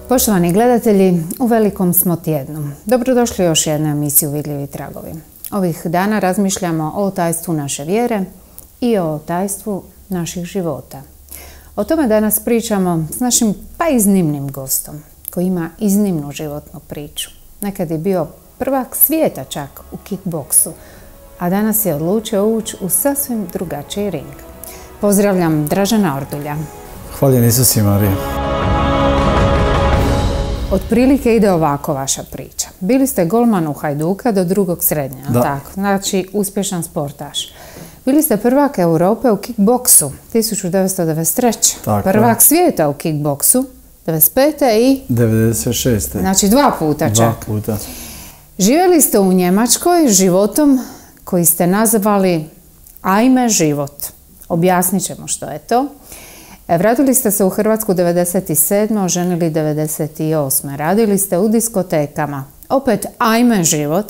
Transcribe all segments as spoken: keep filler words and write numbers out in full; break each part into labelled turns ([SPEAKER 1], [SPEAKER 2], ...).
[SPEAKER 1] Poštovani gledatelji, u velikom smo tjednu. Dobrodošli u još jednu emisiju Vidljivi tragovi. Ovih dana razmišljamo o tajstvu naše vjere i o tajstvu naših života. O tome danas pričamo s našim pa iznimnim gostom, koji ima iznimnu životnu priču. Nekad je bio prvak svijeta čak u kickboksu, a danas je odlučio ući u sasvim drugačiji ring. Pozdravljam Dražena Ordulja.
[SPEAKER 2] Hvaljen Isus i Marija.
[SPEAKER 1] Otprilike ide ovako vaša priča. Bili ste golman u Hajduka do drugog srednja,
[SPEAKER 2] da.
[SPEAKER 1] Tako? Znači uspješan sportaš. Bili ste prvak Europe u kickboksu tisuću devetsto devedeset treće.
[SPEAKER 2] Tako.
[SPEAKER 1] Prvak svijeta u kickboksu devedeset pete i...
[SPEAKER 2] devedeset šeste.
[SPEAKER 1] Znači dva puta čak.
[SPEAKER 2] Dva puta.
[SPEAKER 1] Živjeli ste u Njemačkoj životom koji ste nazvali Ajme život. Objasnit ćemo što je to. Vratili ste se u Hrvatsku devedeset sedme. oženili devedeset osme. Radili ste u diskotekama. Opet ajme život,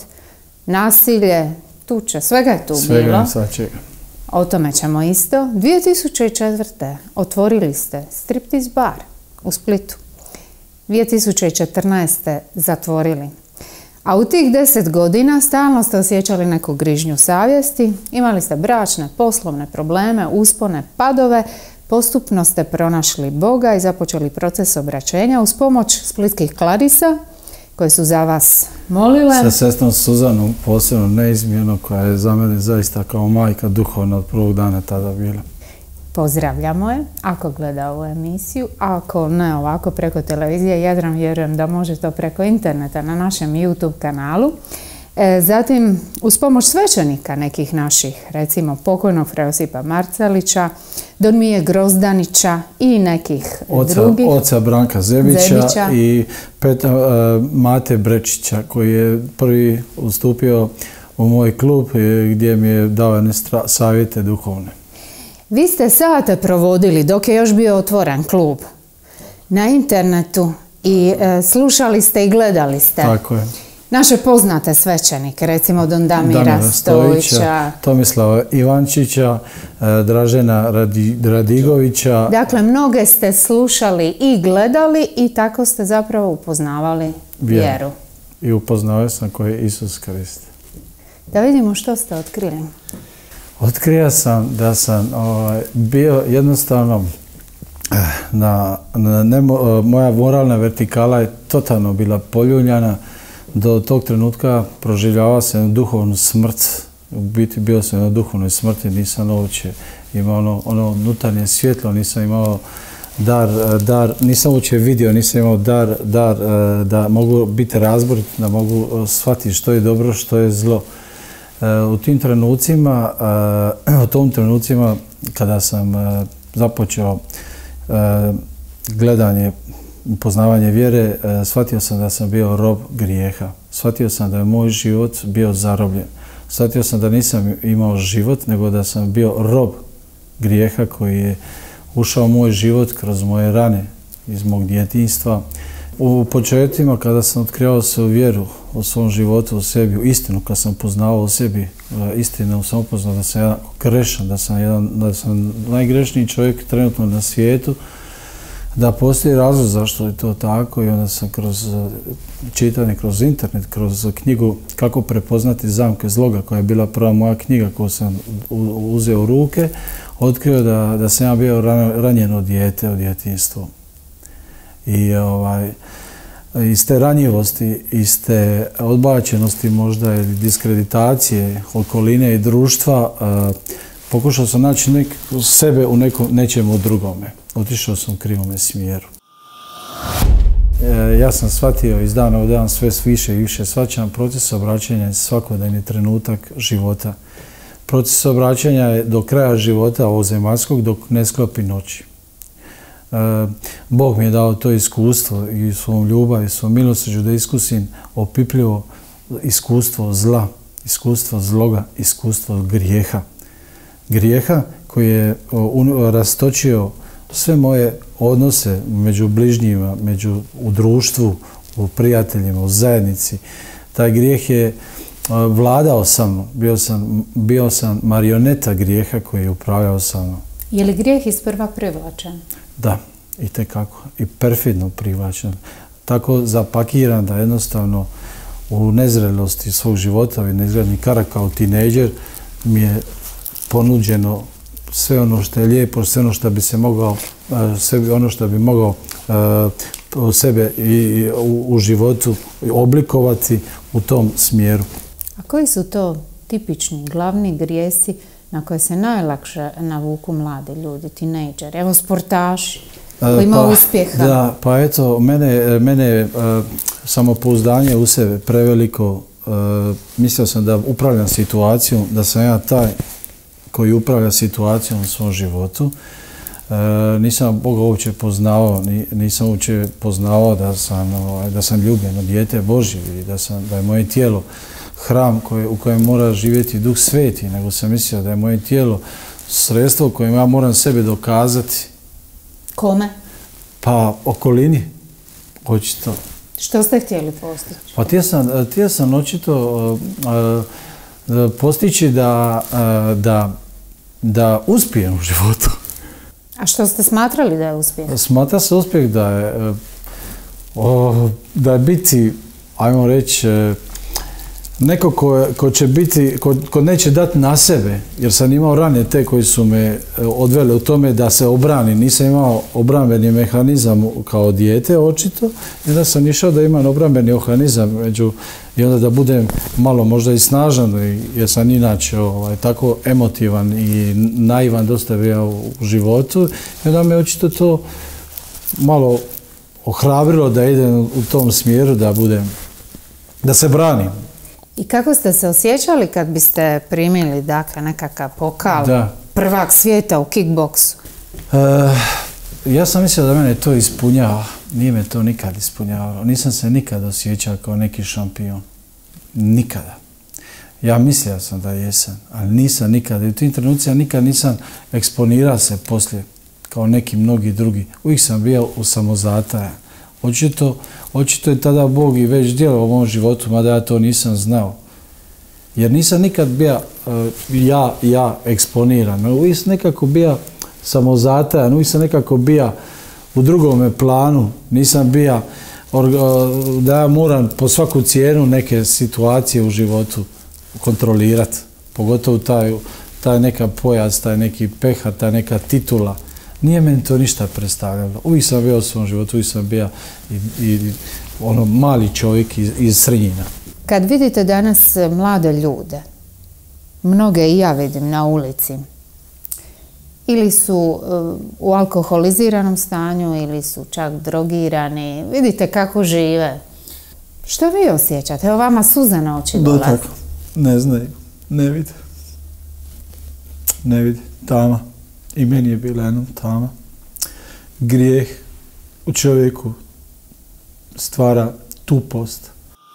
[SPEAKER 1] nasilje, tuče, svega je tu
[SPEAKER 2] svega
[SPEAKER 1] bilo.
[SPEAKER 2] Svega.
[SPEAKER 1] O tome ćemo isto. dvije tisuće četvrte. otvorili ste striptiz bar u Splitu. dvije tisuće četrnaeste. zatvorili. A u tih deset godina stalno ste osjećali neku grižnju savjesti, imali ste bračne, poslovne probleme, uspone, padove, postupno ste pronašli Boga i započeli proces obraćenja uz pomoć splitskih klarisa koje su za vas molile.
[SPEAKER 2] Sa sestrom Suzanom, posebno neizmjerno, koja je za mene zaista kao majka duhovna od prvog dana tada bila.
[SPEAKER 1] Pozdravljamo je, ako gleda ovu emisiju, a ako ne ovako preko televizije, Jadran vjerujem da može to preko interneta na našem YouTube kanalu. E, zatim, uz pomoć svećenika nekih naših, recimo pokojnog fra Josipa Marcelića, Don Mije Grozdanića i nekih
[SPEAKER 2] oca,
[SPEAKER 1] drugih.
[SPEAKER 2] Oca Branka Zebića, Zebića. I Peta, uh, Mate Brečića, koji je prvi ustupio u moj klub gdje mi je dao savjete duhovne.
[SPEAKER 1] Vi ste sate provodili dok je još bio otvoren klub na internetu i e, slušali ste i gledali ste.
[SPEAKER 2] Tako je.
[SPEAKER 1] Naše poznate svećenike, recimo Don Damira, Damira Stojića, Stojića,
[SPEAKER 2] Tomislava Ivančića, Dražena Radi, Radigovića.
[SPEAKER 1] Dakle, mnoge ste slušali i gledali i tako ste zapravo upoznavali vjeru. vjeru.
[SPEAKER 2] I upoznao sam koji je Isus Krist. Da
[SPEAKER 1] vidimo što ste otkrili.
[SPEAKER 2] Otkrio sam da sam ovaj, bio jednostavno, na, na, ne, moja moralna vertikala je totalno bila poljuljana. Do tog trenutka proživljavao sam duhovnu smrt. U biti bio sam na duhovnoj smrti, nisam uopće imao ono, ono unutarnje svjetlo, nisam imao dar, dar, nisam uopće vidio, nisam imao dar, dar da mogu biti razborit, da mogu shvatiti što je dobro, što je zlo. U tim trenucima, u tom trenucima kada sam započeo gledanje, upoznavanje vjere, shvatio sam da sam bio rob grijeha. Shvatio sam da je moj život bio zarobljen. Shvatio sam da nisam imao život, nego da sam bio rob grijeha koji je ušao u moj život kroz moje rane iz mog djetinjstva. U početima kada sam otkrivao se u vjeru, u svom životu, u sebi, u istinu, kad sam poznavao u sebi istinu, sam upoznao da sam jedan grešan, da sam, jedan, da sam najgrešniji čovjek trenutno na svijetu, da postoji razlog zašto je to tako i onda sam kroz čitanje, kroz internet, kroz knjigu Kako prepoznati zamke zloga, koja je bila prva moja knjiga koju sam uzeo u ruke, otkrio da, da sam ja bio ranjeno dijete od djetinjstva. I ovaj, iz te ranjivosti, iz te odbačenosti možda ili diskreditacije okoline i društva uh, pokušao sam naći nek, sebe u nekom, nečemu drugome. Otišao sam u krivome smjeru. E, ja sam shvatio iz dana u dan sve više i više shvaćam proces obraćanja je svakodnevni trenutak života. Proces obraćanja je do kraja života ovog zemaljskog dok ne sklopi noći. E, Bog mi je dao to iskustvo i svom ljubav i svom milosrđu da iskusim opipljivo iskustvo zla, iskustvo zloga, iskustvo grijeha. Grijeha koji je rastočio sve moje odnose među bližnjima, među, u društvu, u prijateljima, u zajednici. Taj grijeh je vladao sa mnom. Bio sam, bio sam marioneta grijeha koji je upravljao sa mnom.
[SPEAKER 1] Je li grijeh isprva privlačen?
[SPEAKER 2] Da, itekako. I perfidno privlačen. tako zapakiran da jednostavno u nezrelosti svog života i neizgledni karak kao tinejdžer mi je ponuđeno sve ono što je lijepo, sve ono što bi se mogao, sve ono što bi mogao uh, sebe i u, u životu oblikovati u tom smjeru.
[SPEAKER 1] A koji su to tipični, glavni grijesi na koje se najlakše navuku mladi ljudi, tinejdžeri, evo sportaši koji imaju
[SPEAKER 2] pa,
[SPEAKER 1] uspjeha?
[SPEAKER 2] Da, pa eto, mene, mene uh, samopouzdanje u sebe preveliko, uh, mislio sam da upravljam situacijom, da sam ja taj koji upravlja situacijom u svom životu. E, nisam Boga uopće poznavao, nisam uopće poznavao da sam, da sam ljubljeno dijete Božje i da, sam, da je moje tijelo hram koje, u kojem mora živjeti Duh Sveti, nego sam mislio da je moje tijelo sredstvo u kojem ja moram sebe dokazati.
[SPEAKER 1] Kome?
[SPEAKER 2] Pa okolini, očito.
[SPEAKER 1] Što ste htjeli postići?
[SPEAKER 2] Pa htio sam, htio sam očito uh, uh, postići da, uh, da, da uspijem u životu.
[SPEAKER 1] A što ste smatrali da je uspjeh?
[SPEAKER 2] Smatra se uspjeh da je, o, da je biti, ajmo reći, neko ko, ko će biti, ko, ko neće dati na sebe, jer sam imao rane te koji su me odvele u tome da se obrani. Nisam imao obrambeni mehanizam kao dijete, očito, i onda sam išao da imam obrambeni mehanizam među, i onda da budem malo možda i snažan, jer sam inače ovaj, tako emotivan i naivan dosta bio u životu. I onda me očito to malo ohrabrilo da idem u tom smjeru, da budem, da se branim.
[SPEAKER 1] I kako ste se osjećali kad biste primili, dakle, nekakav pokal,
[SPEAKER 2] da.
[SPEAKER 1] prvak svijeta u kickboksu?
[SPEAKER 2] E, ja sam mislio da mene to ispunjava. Nije me to nikad ispunjavalo. Nisam se nikad osjećao kao neki šampion. Nikada. Ja mislio sam da jesam, ali nisam nikada. I u tim trenucima nikad nisam eksponirao se poslije kao neki mnogi drugi. Uvijek sam bio u samozataja. Očito, očito je tada Bog i već djelovao u mom životu, mada ja to nisam znao. Jer nisam nikad bio uh, ja, ja eksponiran. Uvijek sam nekako bio samozatajan, uvijek sam nekako bio u drugome planu. Nisam bio da ja moram po svaku cijenu neke situacije u životu kontrolirati. Pogotovo taj, taj neka pojas, taj neki pehar, ta neka titula. Nije meni to ništa predstavljalo. Uvijek sam bio u svom životu, uvijek sam bio i, i ono mali čovjek iz, iz Srnjina.
[SPEAKER 1] Kad vidite danas mlade ljude, mnoge i ja vidim na ulici, ili su uh, u alkoholiziranom stanju, ili su čak drogirani, vidite kako žive. Što vi osjećate? Evo vama suza na oči dolazi.
[SPEAKER 2] Do tako. Ne znaju, ne vide. Ne vide. Tama. I meni je bila jednom tama. Grijeh u čovjeku stvara tupost.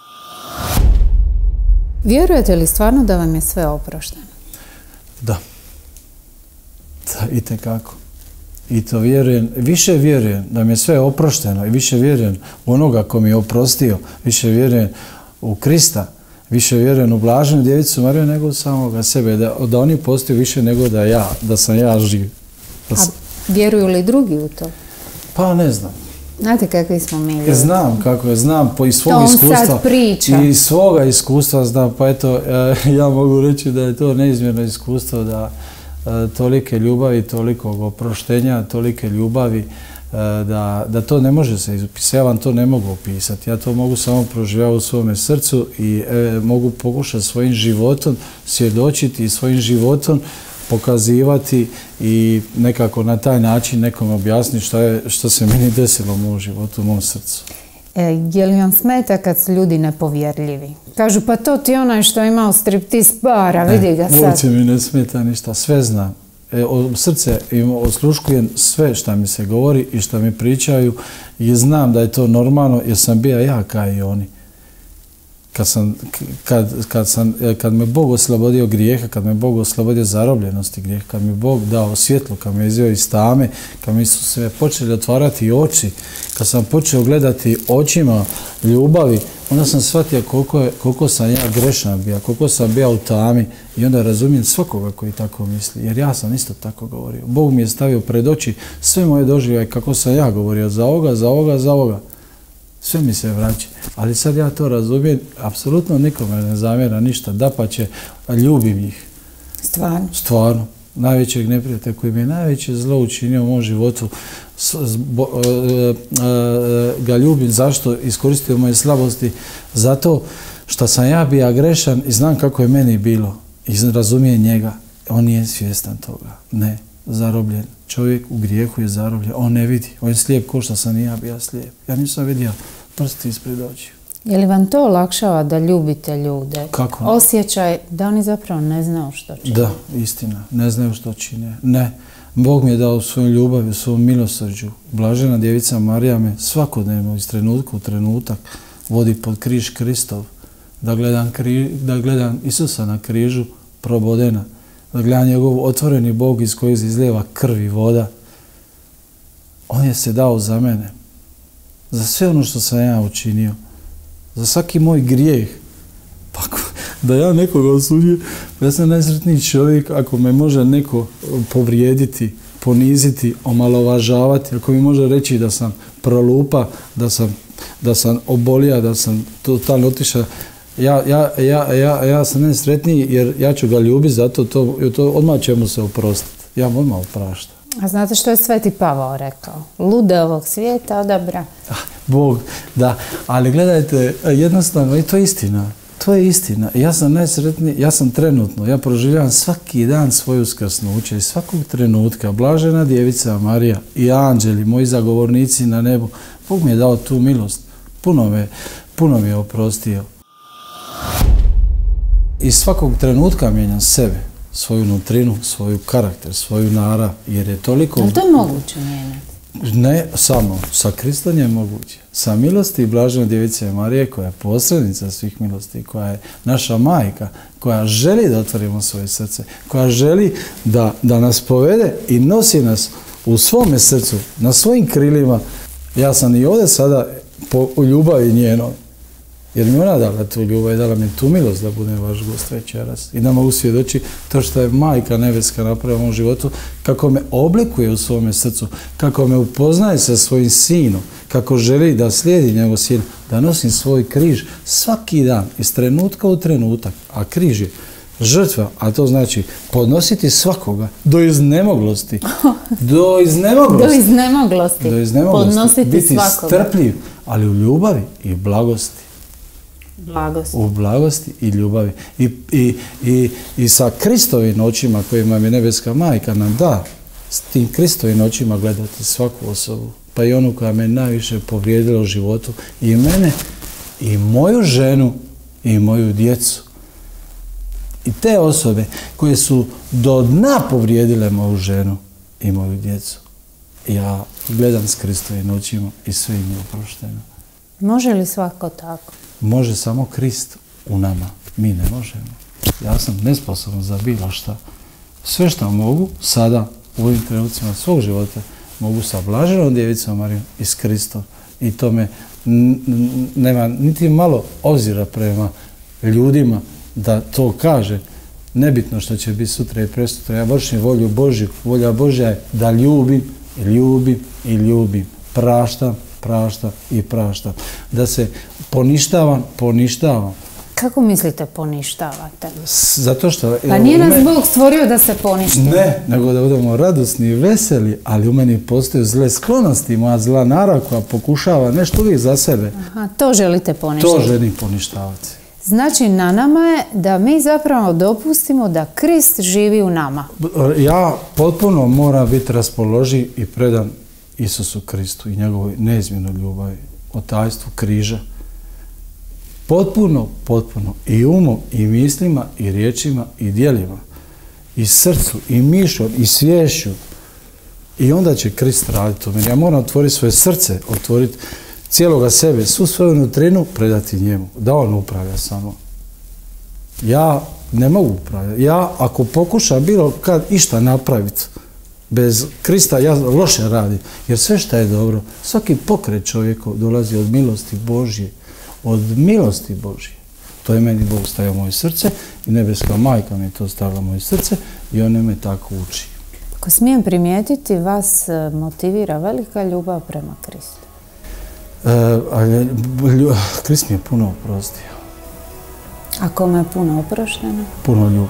[SPEAKER 1] Vjerujete li stvarno da vam je sve oprošteno?
[SPEAKER 2] Da. Da, itekako. I to vjerujem, više vjerujem da mi je sve oprošteno i više vjerujem u onoga ko mi je oprostio, više vjerujem u Krista, više vjerujem u Blaženu Djevicu Mariju nego u samoga sebe, da, da oni postaju više nego da ja, da sam ja živ. Da sam...
[SPEAKER 1] A vjeruju li drugi u to?
[SPEAKER 2] Pa ne znam.
[SPEAKER 1] Znate kakvi smo mi ljudi?
[SPEAKER 2] Znam kako je, znam po iz svog
[SPEAKER 1] to
[SPEAKER 2] iskustva.
[SPEAKER 1] Sad priča.
[SPEAKER 2] I iz svoga iskustva znam, pa eto, ja mogu reći da je to neizmjerno iskustvo da tolike ljubavi, tolikog oproštenja, tolike ljubavi, da, da to ne može se izopisati. Ja vam to ne mogu opisati. Ja to mogu samo proživjavati u svome srcu i e, mogu pokušati svojim životom svjedočiti i svojim životom pokazivati i nekako na taj način nekom objasniti što, je, što se meni desilo u mom životu, u mom srcu.
[SPEAKER 1] E, je li vam smeta kad su ljudi nepovjerljivi? Kažu, pa to ti onaj što je imao striptiz bara, vidi ga sad.
[SPEAKER 2] Uopće mi ne smeta ništa, sve znam. E, o, srce osluškujem sve što mi se govori i što mi pričaju i znam da je to normalno jer sam bio ja kao i oni. Kad, sam, kad, kad, sam, kad me Bog oslobodio grijeha, kad me Bog oslobodio zarobljenosti grijeha, kad mi Bog dao svjetlo, kad me izveo iz tame, kad mi su se počeli otvarati oči, kad sam počeo gledati očima ljubavi, onda sam shvatio koliko, je, koliko sam ja grešan bio, koliko sam bio u tami i onda razumijem svakoga koji tako misli, jer ja sam isto tako govorio. Bog mi je stavio pred oči sve moje doživljaje kako sam ja govorio za ovoga, za ovoga, za ovoga. sve mi se vraća. Ali sad ja to razumijem, apsolutno nikome ne zamjera ništa, dapače, ljubim ih.
[SPEAKER 1] Stvarno?
[SPEAKER 2] Stvarno. Najvećeg neprijatelja koji mi je najveće zlo učinio u mom životu, ga ljubim. Zašto? Iskoristio moje slabosti. Zato što sam ja bio grešan i znam kako je meni bilo. I razumijem njega. On nije svjestan toga. Ne. Zarobljen. Čovjek u grijehu je zarobljen. On ne vidi. On je slijep ko što sam i ja bio slijep. Ja nisam vidio prsti ispred očiju.
[SPEAKER 1] Je li vam to olakšava da ljubite ljude?
[SPEAKER 2] Kako?
[SPEAKER 1] Osjećaj da oni zapravo ne znaju što čine.
[SPEAKER 2] Da, istina. Ne znaju što čine. Ne. Bog mi je dao svoju ljubav i svoju milosrđu. Blažena djevica Marija me svakodnevno iz trenutka u trenutak vodi pod križ Kristov. Da gledam, kri, da gledam Isusa na križu probodena. Da gledam njegov otvoreni Bog iz kojeg izlijeva krv i voda. On je se dao za mene. Za sve ono što sam ja učinio. Za svaki moj grijeh. Pa da ja nekoga osuđujem, ja sam najsretniji čovjek ako me može neko povrijediti, poniziti, omalovažavati, ako mi može reći da sam prolupa, da sam, da sam obolija, da sam totalno otišao. Ja, ja, ja, ja, ja sam najsretniji jer ja ću ga ljubiti, zato to, to odmah će mu se oprostiti. Ja mu odmah opraštam.
[SPEAKER 1] A znate što je Sveti Pavao rekao? Lude ovog svijeta odabra.
[SPEAKER 2] Bog, da. Ali gledajte, jednostavno, i to je istina. To je istina. Ja sam najsretniji, ja sam trenutno, ja proživljavam svaki dan svoju uskrsnuće i svakog trenutka Blažena djevica Marija i anđeli, moji zagovornici na nebu, Bog mi je dao tu milost. Puno me, puno mi je oprostio. I svakog trenutka mijenjam sebe, svoju nutrinu, svoju karakter, svoju narav, jer je toliko...
[SPEAKER 1] Ali to je moguće mijenjati?
[SPEAKER 2] Ne samo, sa Kristom je moguće. Sa milosti Blažene djevice Marije, koja je posrednica svih milosti, koja je naša majka, koja želi da otvorimo svoje srce, koja želi da, da nas povede i nosi nas u svome srcu, na svojim krilima. Ja sam i ovdje sada po ljubavi njenoj, jer mi ona dala tu ljubav i dala mi tu milost da budem vaš gost večeras i da mogu svjedočiti to što je majka nebeska napravila u mom životu, kako me oblikuje u svome srcu, kako me upoznaje sa svojim sinom, kako želi da slijedi njegov sin, da nosim svoj križ svaki dan, iz trenutka u trenutak, a križ je žrtva, a to znači podnositi svakoga do iznemoglosti, do iznemoglosti,
[SPEAKER 1] do iznemoglosti,
[SPEAKER 2] do iznemoglosti,
[SPEAKER 1] podnositi
[SPEAKER 2] biti
[SPEAKER 1] svakoga.
[SPEAKER 2] strpljiv, ali u ljubavi i blagosti.
[SPEAKER 1] Blagosti.
[SPEAKER 2] U blagosti i ljubavi. I, i, i, i sa Kristovim očima kojima mi nebeska majka nam da, s tim Kristovim očima gledati svaku osobu, pa i onu koja me najviše povrijedila u životu, i mene, i moju ženu, i moju djecu. I te osobe koje su do dna povrijedile moju ženu i moju djecu, ja gledam s Kristovim očima i sve im je oprošteno.
[SPEAKER 1] Može li svako tako?
[SPEAKER 2] Može samo Krist u nama. Mi ne možemo. Ja sam nesposoban za bilo šta. Sve što mogu sada, u ovim trenucima svog života, mogu sa Blaženom djevicom Marijom i s Kristom. I to me nema niti malo obzira prema ljudima da to kaže. Nebitno što će biti sutra i presutra. Ja vršim volju Božju. Volja Božja je da ljubim i ljubim i ljubim. Praštam, praštam i praštam. Da se poništavam, poništavam.
[SPEAKER 1] Kako mislite poništavate?
[SPEAKER 2] Zato što...
[SPEAKER 1] Pa nije nas Bog stvorio da se poništimo.
[SPEAKER 2] Ne, nego da budemo radosni i veseli, ali u meni postoje zle sklonosti, moja zla narav koja pokušava nešto uvijek za sebe.
[SPEAKER 1] Aha, to želite poništavati?
[SPEAKER 2] To želim poništavati.
[SPEAKER 1] Znači, na nama je da mi zapravo dopustimo da Krist živi u nama.
[SPEAKER 2] Ja potpuno moram biti raspoloživ i predan Isusu Kristu i njegovoj neizmjernoj ljubavi, otajstvu križa. Potpuno, potpuno, i umom, i mislima, i riječima, i djelima, i srcu, i mišom, i sviješću. I onda će Krist raditi u meni. Ja moram otvoriti svoje srce, otvoriti cijeloga sebe, svu svoju nutrinu predati njemu, da on upravlja samo. Ja ne mogu upravljati. Ja, ako pokušam bilo kad išta napraviti, bez Krista ja loše radim, jer sve što je dobro, svaki pokret čovjeku dolazi od milosti Božje, od milosti Božje. To je meni Bog stavio u moje srce i nebeska majka mi je to stavila u moje srce i ona me tako uči.
[SPEAKER 1] Ako smijem primijetiti, vas motivira velika ljubav prema Kristu.
[SPEAKER 2] ali Krist mi je puno oprostio.
[SPEAKER 1] A kome je puno oprošteno?
[SPEAKER 2] Puno ljubi.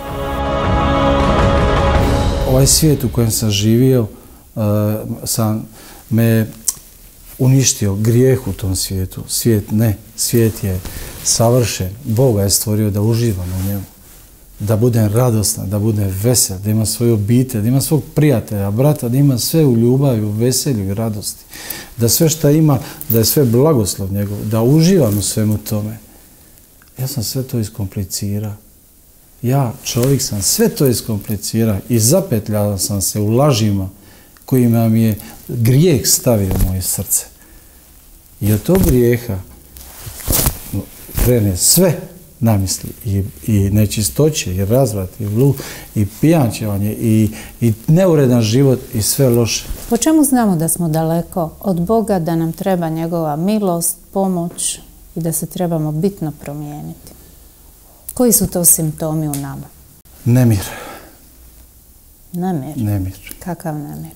[SPEAKER 2] Ovaj svijet u kojem sam živio uh, sam me uništio, grijeh u tom svijetu. Svijet ne, svijet je savršen. Bog ga je stvorio da uživam u njemu. Da budem radostan, da budem vesel, da ima svoju obitelj, da ima svog prijatelja, brata, da ima sve u ljubavi, u veselju i radosti. Da sve što ima, da je sve blagoslov njegov, da uživam u svemu tome. Ja sam sve to iskomplicirao. Ja, čovjek, sam sve to iskomplicirao i zapetljao sam se u lažima kojima mi je grijeh stavio u moje srce. I od tog grijeha krene sve namisli i, i nečistoće, i razvrat, i vlu, i pijančevanje, i, i neuredan život, i sve loše.
[SPEAKER 1] Po čemu znamo da smo daleko od Boga, da nam treba njegova milost, pomoć i da se trebamo bitno promijeniti? Koji su to simptomi u nama?
[SPEAKER 2] Nemir.
[SPEAKER 1] Nemir?
[SPEAKER 2] Nemir.
[SPEAKER 1] Kakav nemir?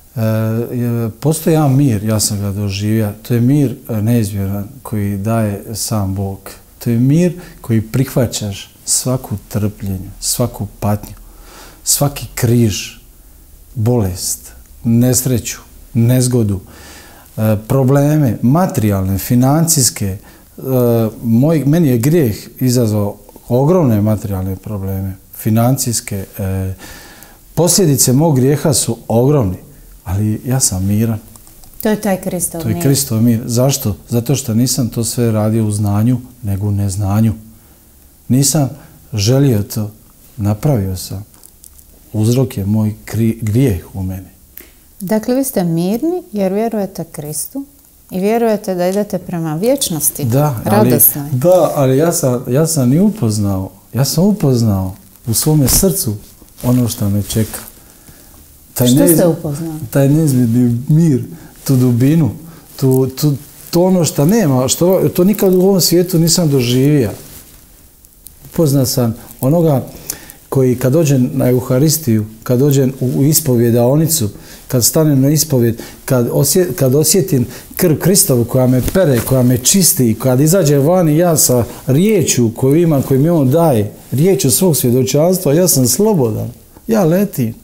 [SPEAKER 2] E, postoji jedan mir, ja sam ga doživio. To je mir neizmjeran koji daje sam Bog. To je mir koji prihvaćaš svaku trpljenju, svaku patnju, svaki križ, bolest, nesreću, nezgodu, e, probleme, materijalne, financijske. E, moj, meni je grijeh izazvao ogromne materijalne probleme, financijske. E, posljedice mog grijeha su ogromni, ali ja sam miran.
[SPEAKER 1] To je taj Kristov mir.
[SPEAKER 2] To je Kristov mir. Zašto? Zato što nisam to sve radio u znanju, nego u neznanju. Nisam želio to, napravio sam. Uzrok je moj grijeh u meni.
[SPEAKER 1] Dakle, vi ste mirni jer vjerujete Kristu i vjerujete da idete prema vječnosti,
[SPEAKER 2] da,
[SPEAKER 1] radosnoj.
[SPEAKER 2] Ali, da, ali ja sam, ja sam i upoznao, ja sam upoznao u svome srcu ono što me čeka. Taj
[SPEAKER 1] što
[SPEAKER 2] neiz,
[SPEAKER 1] ste upoznali?
[SPEAKER 2] Taj neizmjerni mir, tu dubinu, tu, tu, to ono što nema, što, to nikad u ovom svijetu nisam doživio. Upoznao sam onoga koji kad dođem na Euharistiju, kad dođem u ispovjedaonicu, kad stanem na ispovjed, kad, osjet, kad osjetim krv Kristovu koja me pere, koja me čisti, kad izađe vani ja sa riječju koju imam, koju mi on daje, riječju svog svjedočanstva, ja sam slobodan, ja letim.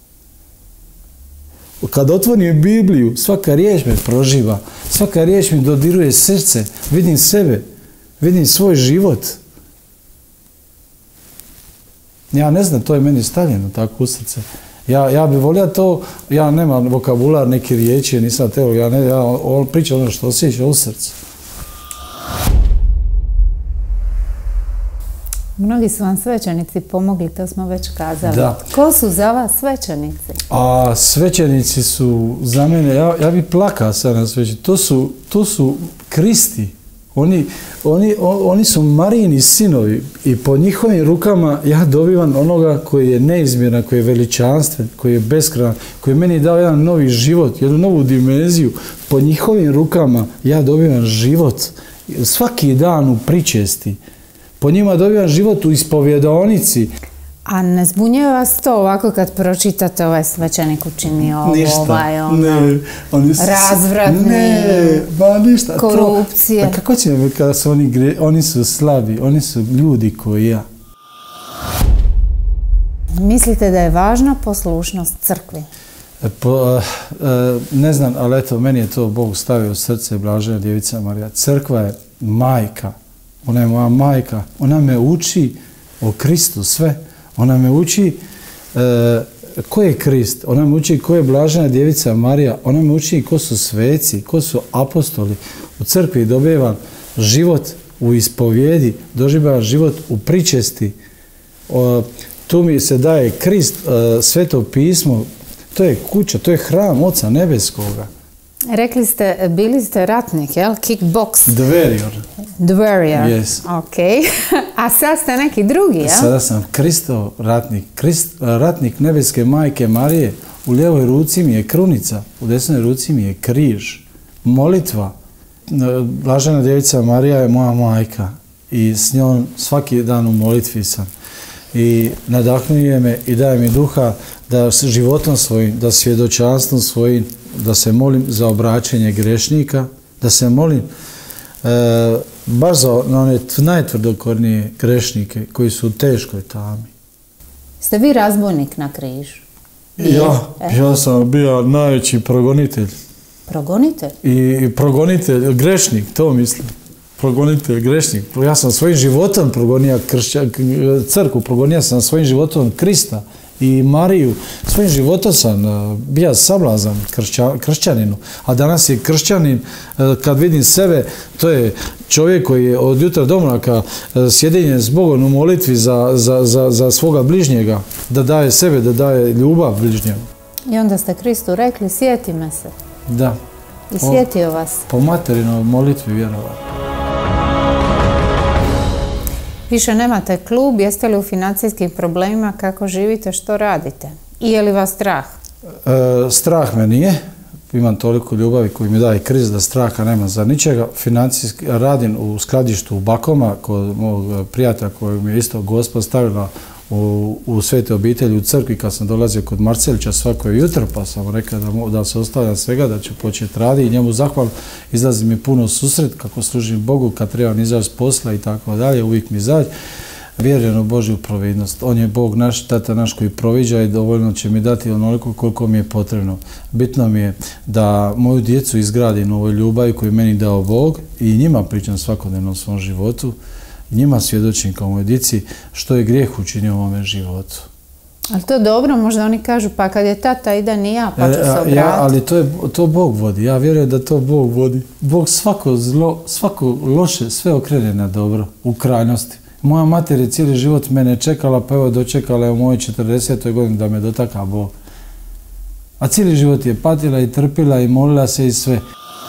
[SPEAKER 2] Kad otvorim Bibliju, svaka riječ me proživa, svaka riječ mi dodiruje srce, vidim sebe, vidim svoj život. Ja ne znam, to je meni stavljeno tako u srce. Ja, ja bih volio to, ja nemam vokabular, neke riječi, nisam teolog, ja, ne, ja pričam ono što osjeća u srcu.
[SPEAKER 1] Mnogi su vam svećenici pomogli, to smo već kazali.
[SPEAKER 2] Da.
[SPEAKER 1] Ko su za vas svećenici?
[SPEAKER 2] A svećenici su za mene, ja, ja bih plakao sad na svećenici, to su, to su Kristi. Oni, oni, oni su Marijini sinovi i po njihovim rukama ja dobivam onoga koji je neizmjeran, koji je veličanstven, koji je beskrajan, koji je meni dao jedan novi život, jednu novu dimenziju. Po njihovim rukama ja dobivam život svaki dan u pričesti. Po njima dobivam život u ispovjedaonici.
[SPEAKER 1] A ne zbunjuje vas to ovako kad pročitate ovaj svećenik učini ovo,
[SPEAKER 2] ništa,
[SPEAKER 1] ovaj, ono,
[SPEAKER 2] ne, oni su,
[SPEAKER 1] razvratni,
[SPEAKER 2] ne, ba, ništa,
[SPEAKER 1] korupcije.
[SPEAKER 2] To, kako će mi kada su oni, gre, oni su slabi, oni su ljudi koji ja.
[SPEAKER 1] Mislite da je važna poslušnost crkvi?
[SPEAKER 2] Po, ne znam, ali eto, meni je to Bog stavio u srce, Blažena Djevica Marija. Crkva je majka, ona je moja majka, ona me uči o Kristu sve. Ona me uči e, ko je Krist, ona me uči ko je Blažena Djevica Marija, ona me uči ko su sveci, ko su apostoli. U crkvi dobivam život u ispovjedi, dobivam život u pričesti. O, tu mi se daje Krist, e, Sveto pismo, to je kuća, to je hram Oca Nebeskoga.
[SPEAKER 1] Rekli ste, bili ste ratnik, jel? Kickbox.
[SPEAKER 2] The warrior.
[SPEAKER 1] The warrior.
[SPEAKER 2] Yes.
[SPEAKER 1] Ok. A sad ste neki drugi, jel?
[SPEAKER 2] Sada sam Kristov ratnik. Krist, ratnik nebeske majke Marije. U lijevoj ruci mi je krunica, u desnoj ruci mi je križ. Molitva. Blažena Djevica Marija je moja majka i s njom svaki dan u molitvi sam. I nadahnuje me i daje mi duha da životom svojim, da svjedočanstvom svojim, da se molim za obraćenje grešnika, Da se molim e, baš za one najtvrdokornije grešnike koji su u teškoj tami.
[SPEAKER 1] Ste vi razbojnik na križu?
[SPEAKER 2] Ja, e. ja sam bio najveći progonitelj.
[SPEAKER 1] Progonitelj?
[SPEAKER 2] I, i progonitelj, grešnik, to mislim. Progonitelj, grešnik. Ja sam svojim životom progonija kršća, crkvu, progonija sam svojim životom Krista i Mariju. Svojim životom sam bio sablazan kršća, kršćaninu. A danas je kršćanin, kad vidim sebe, to je čovjek koji je od jutra do mraka sjedinjen s Bogom u molitvi za, za, za, za svoga bližnjega, da daje sebe, da daje ljubav bližnjemu.
[SPEAKER 1] I onda ste Kristu rekli, sjeti me se.
[SPEAKER 2] Da.
[SPEAKER 1] I sjetio vas.
[SPEAKER 2] Po materinoj molitvi vjerovati.
[SPEAKER 1] Više nemate klub, jeste li u financijskim problemima, kako živite, što radite? I je li vas strah?
[SPEAKER 2] E, strah me nije. Imam toliko ljubavi koji mi daje kriz da straha nema za ničega. Financijski radim u skladištu u Bakoma kod mog prijatelja kojeg mi je isto Gospod stavila u, u svete obitelji u crkvi kad sam dolazio kod Marcelića svako jutro, pa sam rekao da, da se ostavljam svega, da ću početi raditi i njemu zahval. Izlazi mi puno susret kako služim Bogu, kad trebam izaći s posla i tako dalje, uvijek mi izađe. Vjerujem u Božju providnost. On je Bog naš, tata naš koji proviđa i dovoljno će mi dati onoliko koliko mi je potrebno. Bitno mi je da moju djecu izgradim u ovoj ljubavi koju meni dao Bog i njima pričam svakodnevno o svom životu. Njima svjedočim kao mojoj djeci što je grijeh učinio u ovome životu.
[SPEAKER 1] Ali to je dobro, možda oni kažu pa kad je tata ide ni ja, pa ću se obratiti.
[SPEAKER 2] Ja, ali to, je, to Bog vodi. Ja vjerujem da to Bog vodi. Bog svako zlo, svako loše sve okrene na dobro, u krajnosti. Moja mater je cijeli život mene čekala, pa evo dočekala je u mojoj četrdesetoj godini da me dotaka Bog. A cijeli život je patila i trpila i molila se i sve.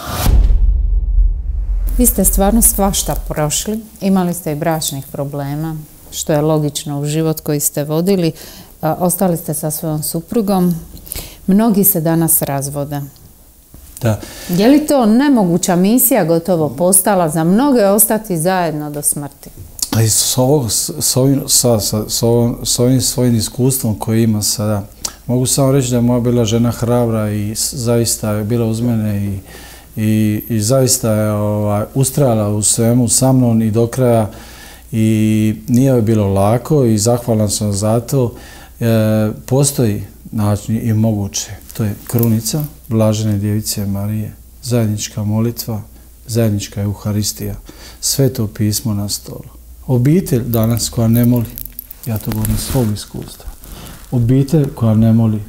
[SPEAKER 1] Vi ste stvarno svašta prošli, imali ste i bračnih problema, što je logično u život koji ste vodili, ostali ste sa svojom suprugom, mnogi se danas razvode.
[SPEAKER 2] Da.
[SPEAKER 1] Je li to nemoguća misija gotovo postala za mnoge ostati zajedno do smrti?
[SPEAKER 2] I s, ovog, s, ovim, sa, sa, s, ovim, s ovim svojim iskustvom koji ima sada, mogu samo reći da je moja bila žena hrabra i zaista je bila uz mene i I, i zaista je ovaj, ustrajala u svemu sa mnom i do kraja i nije joj bilo lako i zahvalan sam za to. E, postoji način i moguće. To je krunica Blažene Djevice Marije, zajednička molitva, zajednička Euharistija, Sveto pismo na stolu. Obitelj danas koja ne moli, ja to govorim svog iskustva, obitelj koja ne moli,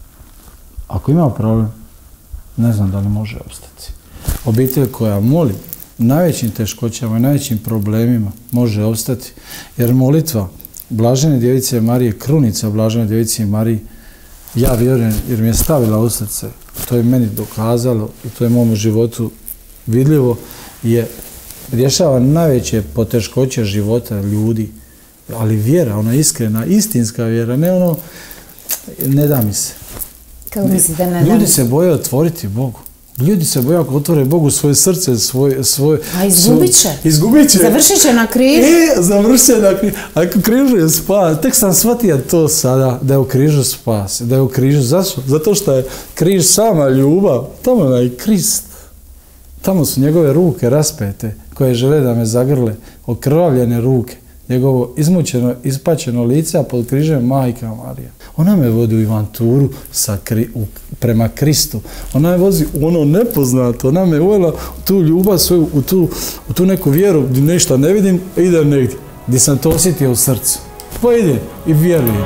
[SPEAKER 2] ako ima problem, ne znam da li može opstati. Obitelj koja moli najvećim teškoćama i najvećim problemima može opstati, jer molitva Blažene Djevice Marije, krunica Blažene Djevice Marije, ja vjerujem jer mi je stavila u srce, to je meni dokazalo i to je mom životu vidljivo, je rješava najveće poteškoće života ljudi, ali vjera, ona iskrena, istinska vjera, ne ono, ne da mi se.
[SPEAKER 1] Kako mislite, ne
[SPEAKER 2] Ljudi se boje otvoriti Bogu. Ljudi se boje ako otvore Bogu svoje srce, svoje... svoje
[SPEAKER 1] A izgubit će.
[SPEAKER 2] Izgubit će.
[SPEAKER 1] Završit će na križu.
[SPEAKER 2] E, završit će na križu. Ako križu je spas. Tek sam shvatio to sada, da je u križu spas. Da je u križu. Zašto? Zato što je križ sama ljubav. Tamo je Krist. Tamo su njegove ruke raspete, koje žele da me zagrle. Okrvavljene ruke. Njegovo izmučeno, ispačeno lice, a pod križem Majka Marija. Ona me vodi u avanturu sa kri, u, prema Kristu. Ona me vozi u ono nepoznato. Ona me uvela u tu ljubav svoju, u tu, u tu neku vjeru gdje nešto ne vidim, idem negdje. Gdje sam to osjetio u srcu. Pa idem i vjerujem.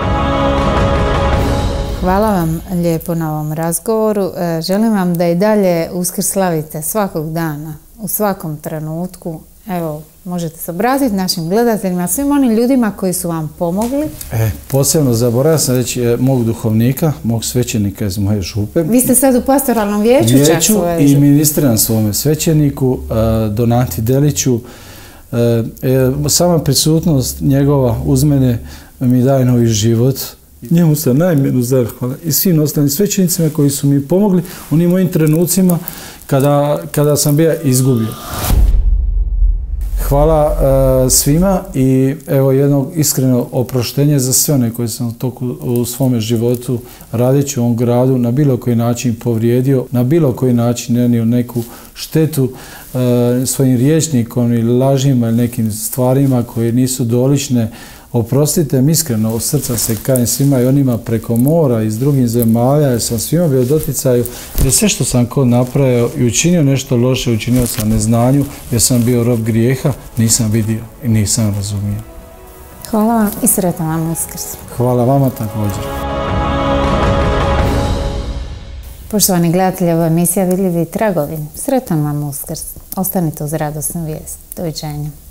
[SPEAKER 1] Hvala vam lijepo na ovom razgovoru. Želim vam da i dalje Uskrs slavite svakog dana, u svakom trenutku. Evo, možete se obratiti našim gledateljima, svim onim ljudima koji su vam pomogli.
[SPEAKER 2] E, posebno zaboravio sam reći e, mog duhovnika, mog svećenika iz moje župe.
[SPEAKER 1] Vi ste sad u pastoralnom vijeću,
[SPEAKER 2] vijeću
[SPEAKER 1] čak svoje
[SPEAKER 2] i ministriram svome svećeniku, e, Donati Deliću. E, e, sama prisutnost njegova uz mene mi daje novi život. Njemu se najmjenu zahvala i svim ostalim svećenicima koji su mi pomogli u onim mojim trenucima kada, kada sam bio izgubio. Hvala uh, svima i evo jedno iskreno oproštenje za sve one koje sam u toku u svome životu radeći u ovom gradu na bilo koji način povrijedio, na bilo koji način nanio neku štetu uh, svojim rječnikom ili lažima ili nekim stvarima koje nisu dolične. Oprostite mi iskreno, od srca se kajem svima i onima preko mora iz drugih zemalja, jer sam svima bio u doticaju, jer sve što sam kod napravio i učinio nešto loše, učinio sam neznanju, jer sam bio rob grijeha, nisam vidio i nisam razumio.
[SPEAKER 1] Hvala vam i sretan vam Uskrs.
[SPEAKER 2] Hvala vama također.
[SPEAKER 1] Poštovani gledatelji, ovo je emisija Vidljivi tragovi. Sretan vam Uskrs. Ostanite uz radosnu vijest. Doviđenja.